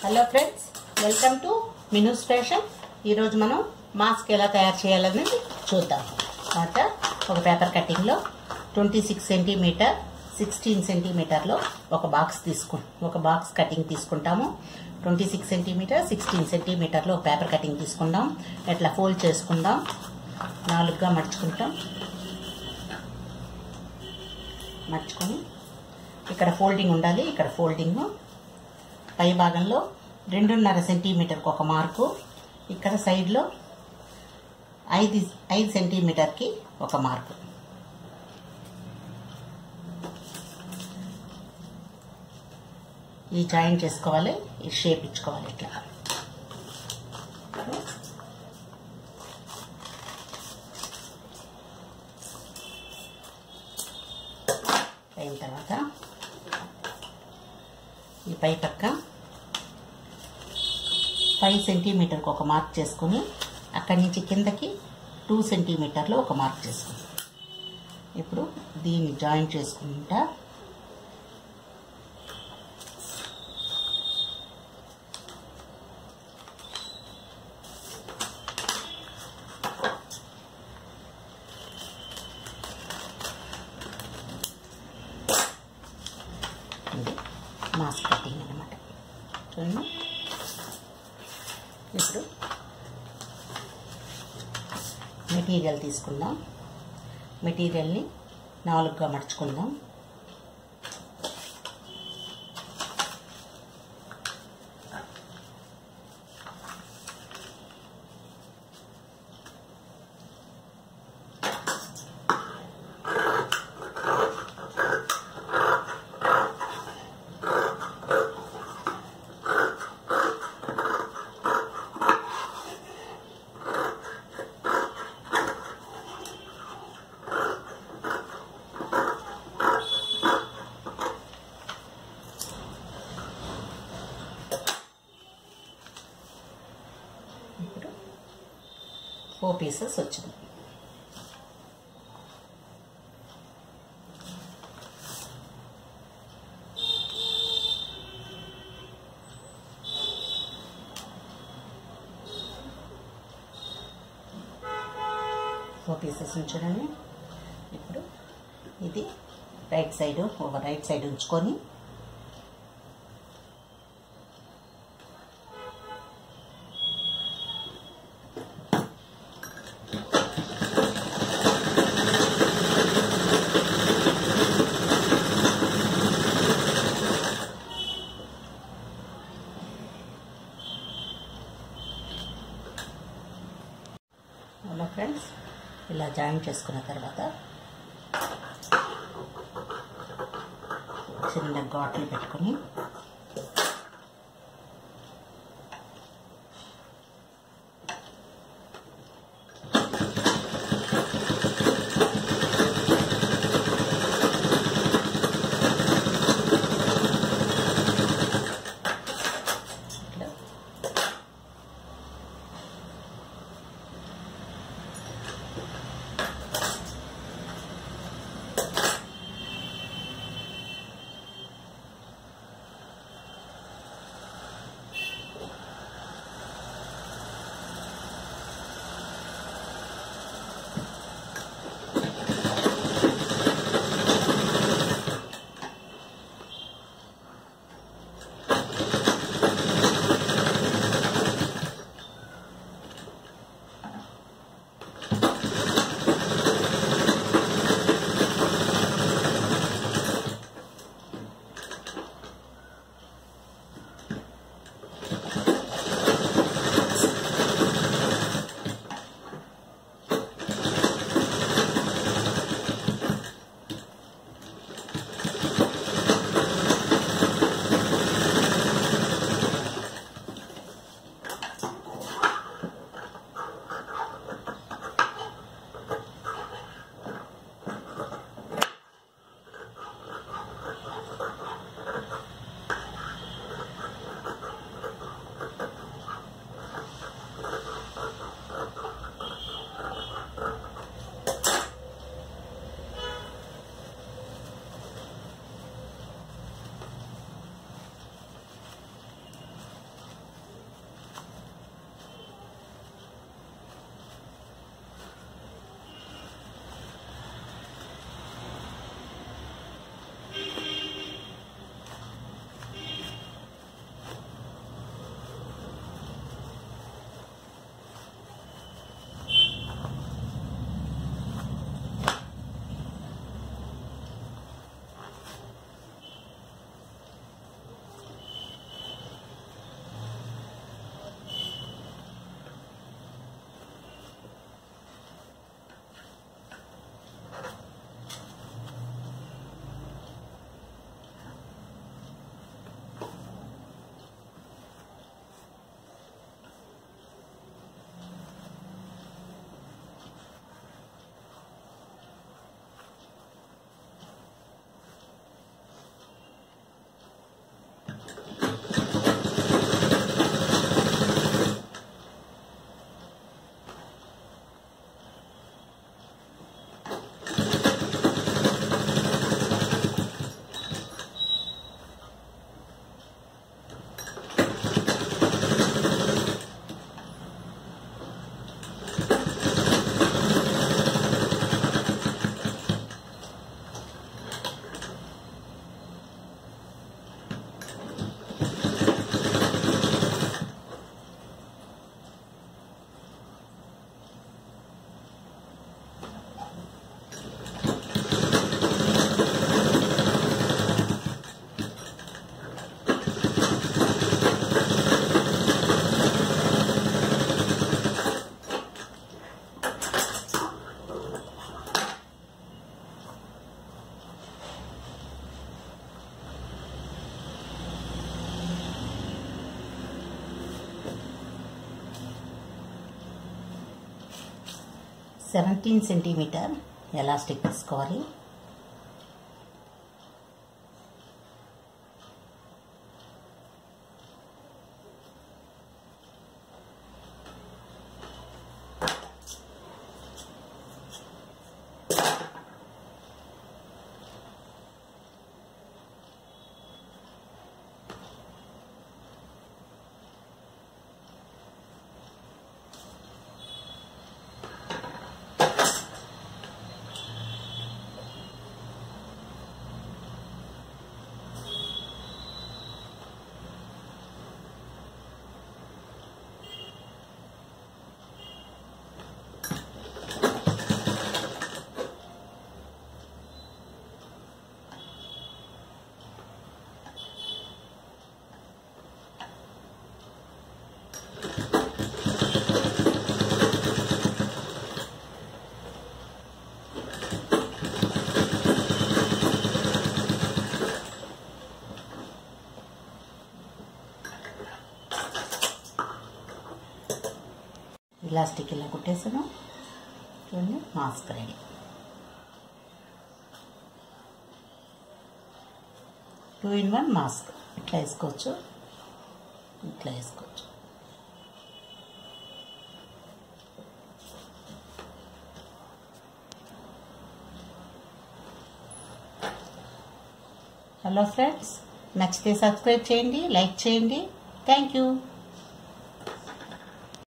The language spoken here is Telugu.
Hello friends, welcome to Minu's fashion. ఈరోజు మనం మాస్క్ ఎలా తయారు చేయాలనేది చూద్దాం. తర్వాత ఒక పేపర్ కటింగ్లో 26 సెంటీమీటర్ 16 సెంటీమీటర్లో ఒక బాక్స్ కటింగ్ తీసుకుంటాము. 26 సెంటీమీటర్ 16 సెంటీమీటర్లో ఒక పేపర్ కటింగ్ తీసుకుందాం. ఇట్లా ఫోల్డ్ చేసుకుందాం. 4గా మర్చుకొని ఇక్కడ ఫోల్డింగ్ ఉండాలి. ఇక్కడ ఫోల్డింగ్ పై భాగంలో 2.5 సెంటీమీటర్కి ఒక మార్కు, ఇక్కడ సైడ్లో 5 సెంటీమీటర్కి ఒక మార్కు. ఈ జాయింట్ చేసుకోవాలి, ఈ షేప్ ఇచ్చుకోవాలి. ఇట్లా అయిన తర్వాత ఈ పై పక్క 5 సెంటీమీటర్కి ఒక మార్క్ చేసుకుని అక్కడి నుంచి కిందకి 2 సెంటీమీటర్లో ఒక మార్క్ చేసుకుని ఇప్పుడు దీన్ని జాయింట్ చేసుకుంటా మాస్క్ కటింగ్ అన్నమాట. చూడండి, ఇప్పుడు మెటీరియల్ తీసుకుందాం. మెటీరియల్ని 4గా మర్చుకుందాం. ఇప్పుడు 4 పీసెస్ వచ్చింది. చూడండి. ఇప్పుడు ఇది రైట్ సైడ్ ఉంచుకొని హలో ఫ్రెండ్స్, ఇలా జాయిన్ చేసుకున్న తర్వాత చిన్న ఘాట్లు పెట్టుకొని 17 సెంటీమీటర్ ఎలాస్టిక్ తీసుకోవాలి. ఇలాస్టిక్ ఇలా కుట్టేసాను. చూడండి, mask ready. Two in one mask. ఇట్లా వేసుకోవచ్చు, ఇట్లా వేసుకోవచ్చు. హలో ఫ్రెండ్స్, నచ్చితే సబ్స్క్రైబ్ చేయండి, లైక్ చేయండి. Thank you.